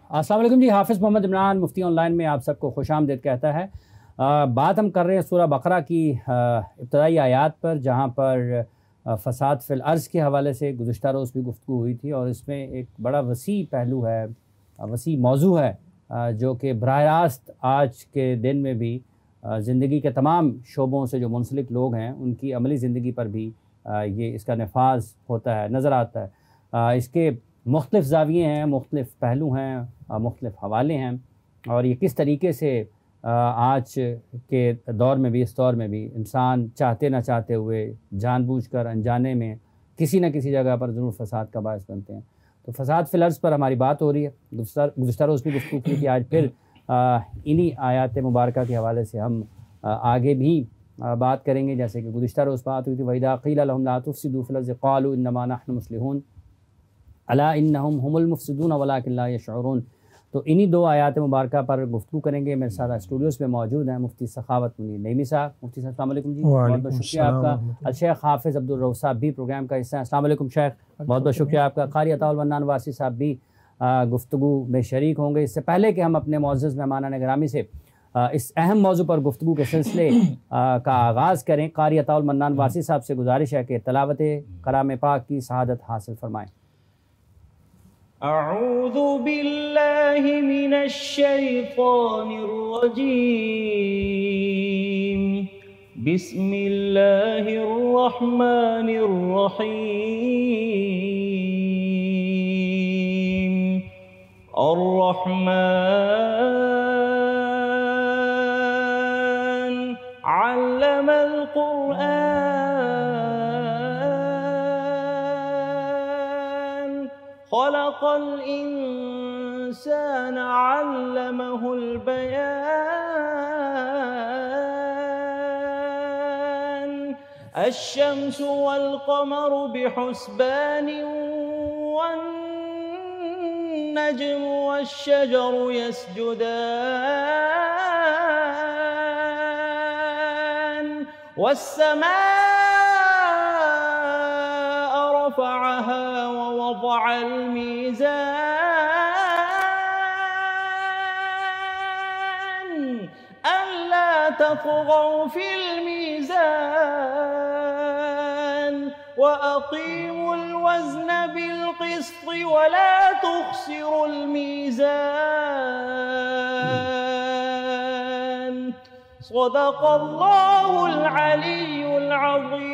अस्सलाम वालेकुम जी। हाफिज़ मोहम्मद इमरान मुफ्ती ऑनलाइन में आप सबको खुशामदीद कहता है। बात हम कर रहे हैं सूरह बकरा की इब्तदाई आयात पर, जहाँ पर फ़साद फ़िल अर्ज़ के हवाले से गुज़िश्ता रोज़ भी गुफ्तगू हुई थी और इसमें एक बड़ा वसी पहलू है, वसी मौजू है, जो कि बराह रास्त आज के दिन में भी ज़िंदगी के तमाम शोबों से जो मुंसलिक लोग हैं उनकी अमली ज़िंदगी पर भी ये इसका नफाज होता है, नज़र आता है। इसके मुख्तलिफ़ ज़ाविये हैं, मुख्तलिफ़ पहलू हैं, मुख्तलिफ़ हवाले हैं और ये किस तरीके से आज के दौर में भी, इस दौर में भी इंसान चाहते ना चाहते हुए जानबूझकर अनजाने में किसी न किसी जगह पर ज़रूर फ़साद का बायस बनते हैं। तो फ़साद फ़िल अर्ज़ पर हमारी बात हो रही है। गुज़िश्ता रोज़ भी गुफ्तगू की थी, आज फिर इन्हीं आयात मुबारका के हवाले से हम आगे भी बात करेंगे। जैसे कि गुज़िश्ता रोज़ बात हुई थी, वइज़ा क़ील लहुम ला तुफ़सिदू फ़िल अर्ज़ि क़ालू इन्नमा नहनु मुस्लिहून अला इन्नहुम हुमुल मुफ़सिदून वलाकिन ला यशऊरून। तो इन्हीं दो आयात मुबारका पर गुफ्तगू करेंगे। मेरे साथ स्टूडियोज़ में मौजूद हैं मुफ्ती सखावत मुनीर नईमी साहब। मुफ्ती साहब अस्सलाम वालेकुम जी, बहुत बहुत शुक्रिया आपका। शेख हाफिज़ अब्दुल रऊफ़ साहब भी प्रोग्राम का हिस्सा हैं। अस्सलाम वालेकुम शेख, बहुत बहुत शुक्रिया आपका। क़ारी अताउल मन्नान वासी साहब भी गुफ्तगू में शरीक होंगे। इससे पहले कि हम अपने मुअज़्ज़ज़ मेहमानान गिरामी से इस अहम मौजू पर गुफ्तगू के सिलसिले का आगाज़ करें, क़ारी अताउल मन्नान वासी साहब से गुजारिश है कि तिलावत कलाम पाक की सआदत हासिल फरमाएँ। अऊज़ु बिल्लाहि मिनश शैतानिर रजीम, बिस्मिल्लाहिर रहमानिर रहीम। अर्रहमान अल्लमल कुरआन, खलक़ल इंसान अल्लमहुल बयान, अश्शम्सु वल क़मरु बिहुस्बानिन वन्नज्मु वश्शजरु यस्जुदान, वस्समाअ रफ़अहा ववضअल मीज़ान, अल्ला तत्ग़ौ फ़िल मीज़ान, वअक़ीमुल वज़्न बिलक़िस्ति वला तुख़सिरुल मीज़ान। सदक़ल्लाहुल अलियुल अज़ीम।